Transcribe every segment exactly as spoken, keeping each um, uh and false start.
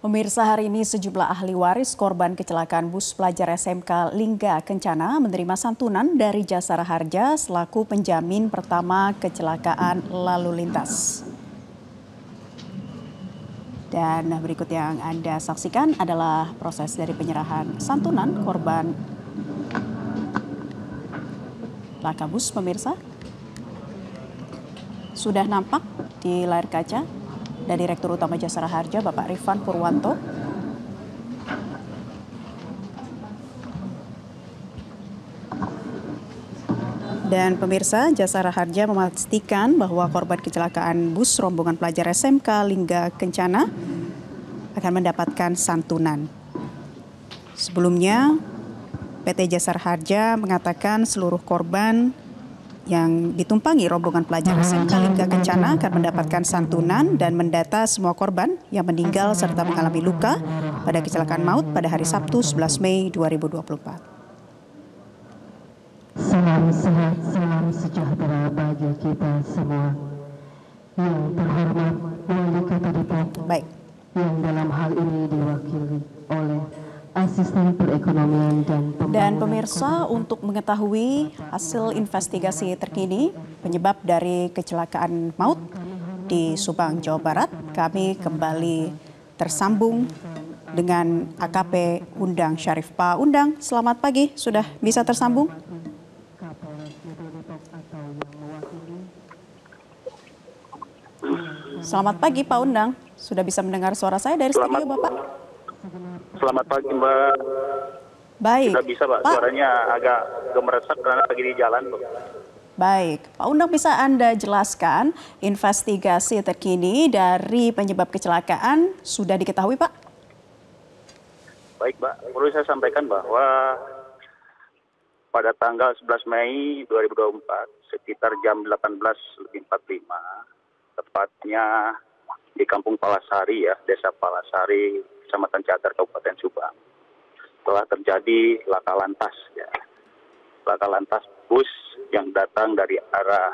Pemirsa, hari ini sejumlah ahli waris korban kecelakaan bus pelajar S M K Lingga Kencana menerima santunan dari Jasara Harja selaku penjamin pertama kecelakaan lalu lintas. Dan berikut yang Anda saksikan adalah proses dari penyerahan santunan korban laka bus, pemirsa. Sudah nampak di layar kaca dari Direktur Utama Jasara Harja, Bapak Rifan Purwanto. Dan pemirsa, Jasara Harja memastikan bahwa korban kecelakaan bus rombongan pelajar S M K Lingga Kencana akan mendapatkan santunan. Sebelumnya, P T Jasara Harja mengatakan seluruh korban yang ditumpangi rombongan pelajar S M K Lingga Kencana akan mendapatkan santunan dan mendata semua korban yang meninggal serta mengalami luka pada kecelakaan maut pada hari Sabtu sebelas Mei dua ribu dua puluh empat. Salam sehat, salam sejahtera bagi kita semua. Yang terhormat Wali Kota Depok, Baik. yang dalam hal ini diwakili oleh Asisten Perekonomian dan Pembangunan. Dan pemirsa, untuk mengetahui hasil investigasi terkini penyebab dari kecelakaan maut di Subang, Jawa Barat, kami kembali tersambung dengan A K P Undang Syarif. Pak Undang, selamat pagi, sudah bisa tersambung? Selamat pagi Pak Undang, sudah bisa mendengar suara saya dari Selamat, studio Bapak? Selamat pagi Mbak. Baik. Sudah bisa Pak, Pak. suaranya agak gemeresak karena lagi di jalan. Pak. Baik, Pak Undang, bisa Anda jelaskan investigasi terkini dari penyebab kecelakaan sudah diketahui Pak? Baik Mbak, perlu saya sampaikan bahwa pada tanggal sebelas Mei dua ribu dua puluh empat sekitar jam delapan belas lebih empat puluh lima, tepatnya di Kampung Palasari ya, Desa Palasari, Kecamatan Cagar, Kabupaten Subang, telah terjadi laka lantas ya. Laka lantas bus yang datang dari arah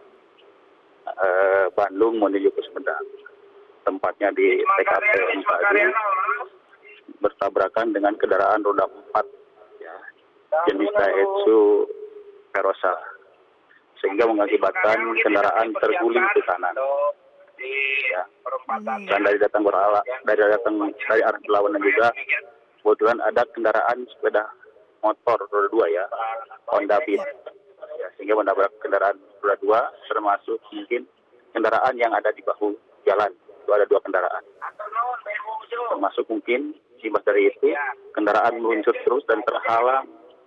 eh, Bandung menuju ke Sumedang. Tempatnya di T K P Empadi, bertabrakan dengan kendaraan roda empat ya, jenis Daihatsu Verosa, sehingga mengakibatkan kendaraan terguling ke kanan. Ya. Dan dari datang berala, dari datang dari arah berlawanan juga kebetulan ada kendaraan sepeda motor roda dua ya, Honda Beat, ya, sehingga menabrak kendaraan roda dua, termasuk mungkin kendaraan yang ada di bahu jalan. Itu ada dua kendaraan, termasuk mungkin imbas dari itu kendaraan meluncur terus dan terhalang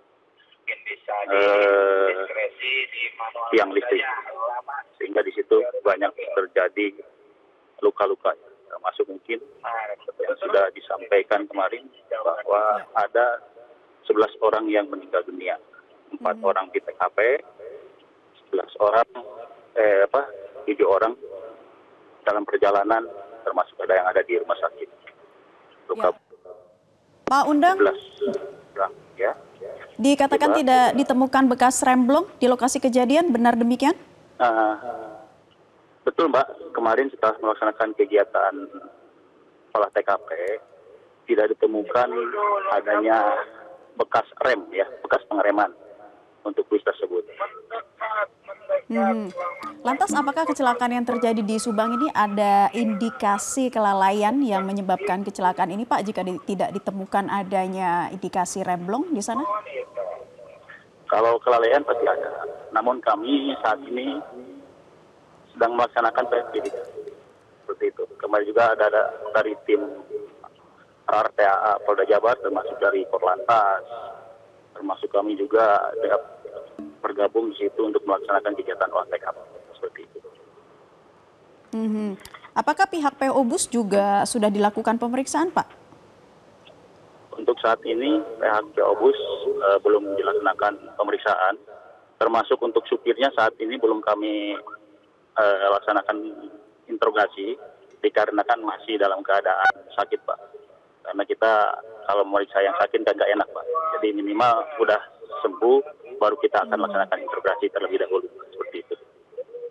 eh, tiang listrik, sehingga di situ banyak terjadi luka-luka, termasuk mungkin yang sudah disampaikan kemarin bahwa ada sebelas orang yang meninggal dunia, empat hmm. orang di T K P, sebelas orang, eh apa, tujuh orang dalam perjalanan, termasuk ada yang ada di rumah sakit. Luka. Ya. Pak Undang, sebelas orang, ya. Dikatakan Coba. tidak ditemukan bekas remblong di lokasi kejadian, benar demikian? Uh, betul Mbak, kemarin setelah melaksanakan kegiatan olah T K P, tidak ditemukan adanya bekas rem ya, bekas pengereman untuk bus tersebut. Hmm. Lantas apakah kecelakaan yang terjadi di Subang ini ada indikasi kelalaian yang menyebabkan kecelakaan ini Pak, jika di, tidak ditemukan adanya indikasi remblong di sana? Kalau kelalaian pasti ada, namun kami saat ini sedang melaksanakan penyelidikan seperti itu. Kemarin juga ada, ada dari tim R T A A Polda Jabar, termasuk dari Korlantas, termasuk kami juga bergabung di situ untuk melaksanakan kegiatan olah T K P seperti itu. Mm-hmm. Apakah pihak P O Bus juga sudah dilakukan pemeriksaan Pak? Untuk saat ini pihak P O Bus uh, belum dilaksanakan pemeriksaan, termasuk untuk supirnya saat ini belum kami uh, laksanakan interogasi dikarenakan masih dalam keadaan sakit Pak. Karena kita kalau memeriksa yang sakit kan nggak enak Pak. Jadi minimal udah sembuh baru kita akan laksanakan interogasi terlebih dahulu seperti itu.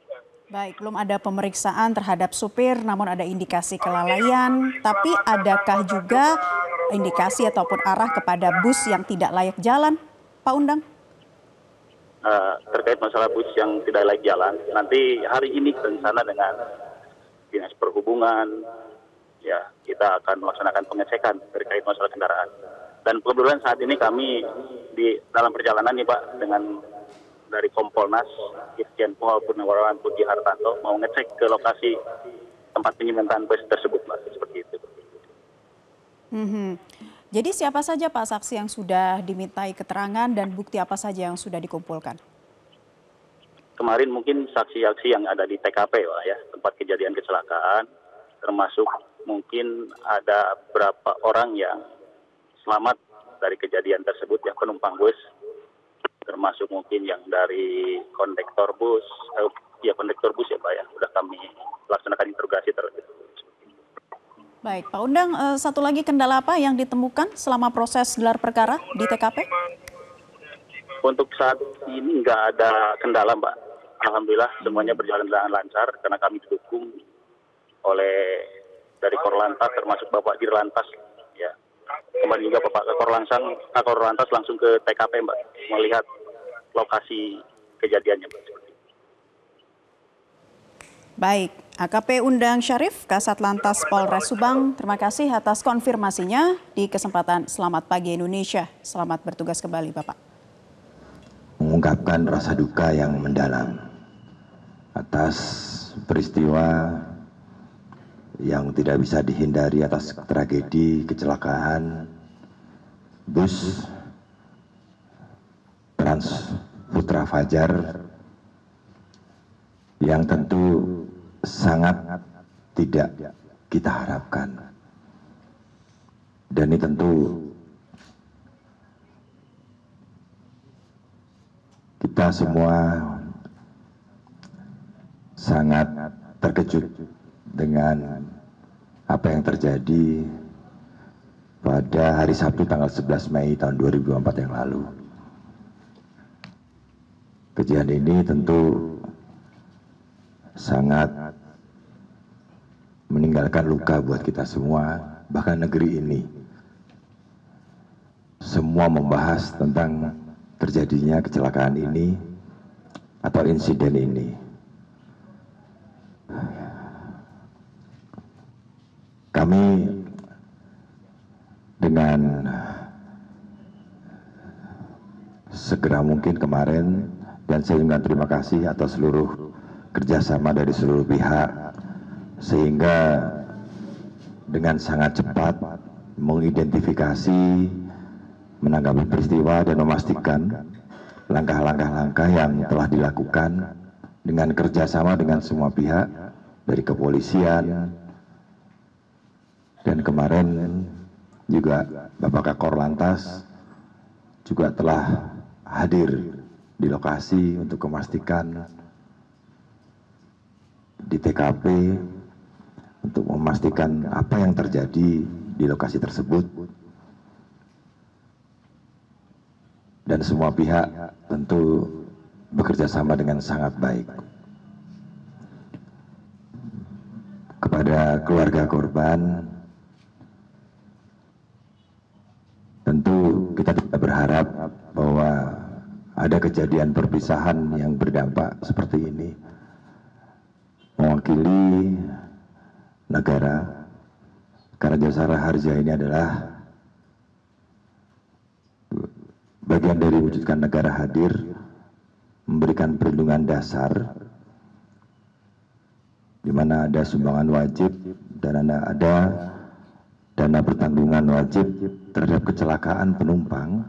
Baik, belum ada pemeriksaan terhadap supir, namun ada indikasi kelalaian. Tapi adakah juga indikasi ataupun arah kepada bus yang tidak layak jalan, Pak Undang? Uh, terkait masalah bus yang tidak layak jalan, nanti hari ini berencana dengan Dinas Perhubungan, ya kita akan melaksanakan pengecekan terkait masalah kendaraan. Dan kebetulan saat ini kami di dalam perjalanan nih Pak, dengan dari Kompolnas, Irjen Pol Purnawirawan Puji Hartanto mau ngecek ke lokasi tempat penyimpanan bus tersebut, Pak. Seperti itu. Mm-hmm. Jadi siapa saja Pak saksi yang sudah dimintai keterangan dan bukti apa saja yang sudah dikumpulkan? Kemarin mungkin saksi-saksi yang ada di T K P, Pak, ya, tempat kejadian kecelakaan, termasuk mungkin ada beberapa orang yang selamat dari kejadian tersebut, ya, penumpang bus. Termasuk mungkin yang dari kondektor bus, eh, ya kondektor bus ya Pak ya, sudah kami laksanakan interogasi terlebih dahulu. Baik, Pak Undang, eh, satu lagi kendala apa yang ditemukan selama proses gelar perkara di T K P? Untuk saat ini nggak ada kendala Mbak, alhamdulillah semuanya berjalan dengan lancar karena kami didukung oleh dari Korlantas termasuk Bapak Dirlantas. Ya. Kemarin juga Bapak Korlantas, Korlantas langsung ke T K P Mbak, melihat lokasi kejadiannya Mbak. Baik, A K P Undang Syarif, Kasat Lantas Polres Subang, terima kasih atas konfirmasinya di kesempatan Selamat Pagi Indonesia. Selamat bertugas kembali Bapak. Mengungkapkan rasa duka yang mendalam atas peristiwa yang tidak bisa dihindari atas tragedi kecelakaan bus Trans Putra Fajar yang tentu sangat tidak kita harapkan. Dan ini tentu kita semua sangat terkejut dengan apa yang terjadi pada hari Sabtu tanggal sebelas Mei tahun dua ribu empat yang lalu. Kejadian ini tentu sangat meninggalkan luka buat kita semua, bahkan negeri ini. Semua membahas tentang terjadinya kecelakaan ini atau insiden ini. Kami dengan segera mungkin kemarin, dan saya juga terima kasih atas seluruh kerjasama dari seluruh pihak, sehingga dengan sangat cepat mengidentifikasi, menanggapi peristiwa dan memastikan langkah-langkah-langkah yang telah dilakukan dengan kerjasama dengan semua pihak dari kepolisian, dan kemarin juga Bapak Kakor Lantas juga telah hadir di lokasi untuk memastikan di T K P untuk memastikan apa yang terjadi di lokasi tersebut, dan semua pihak tentu bekerja sama dengan sangat baik. Kepada keluarga korban, tentu kita tidak berharap bahwa ada kejadian perpisahan yang berdampak seperti ini. Mewakili negara, karena Jasara Harja ini adalah bagian dari wujudkan negara hadir, memberikan perlindungan dasar, di mana ada sumbangan wajib dan ada, ada dana pertanggungan wajib terhadap kecelakaan penumpang,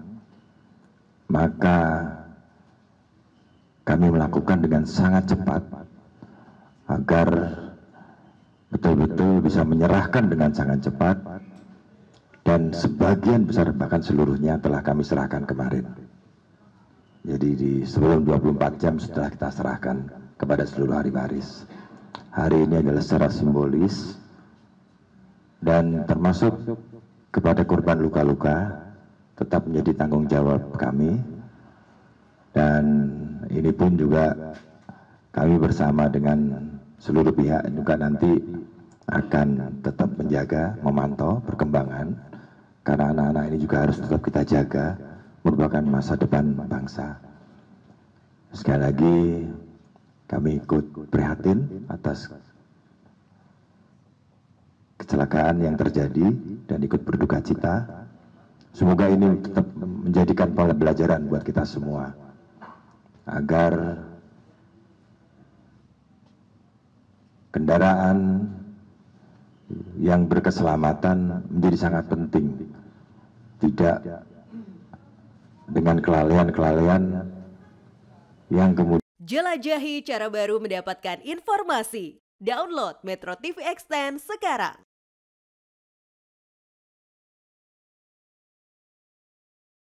maka kami melakukan dengan sangat cepat agar betul-betul bisa menyerahkan dengan sangat cepat, dan sebagian besar bahkan seluruhnya telah kami serahkan kemarin. Jadi di sebelum dua puluh empat jam setelah kita serahkan kepada seluruh ahli waris. Hari ini adalah secara simbolis dan termasuk kepada korban luka-luka tetap menjadi tanggung jawab kami, dan ini pun juga kami bersama dengan seluruh pihak juga nanti akan tetap menjaga, memantau perkembangan, karena anak-anak ini juga harus tetap kita jaga, merupakan masa depan bangsa. Sekali lagi kami ikut prihatin atas kecelakaan yang terjadi dan ikut berduka cita. Semoga ini tetap menjadikan pembelajaran buat kita semua, agar kendaraan yang berkeselamatan menjadi sangat penting. Tidak dengan kelalaian-kelalaian yang kemudian. Jelajahi cara baru mendapatkan informasi. Download Metro T V Extend sekarang.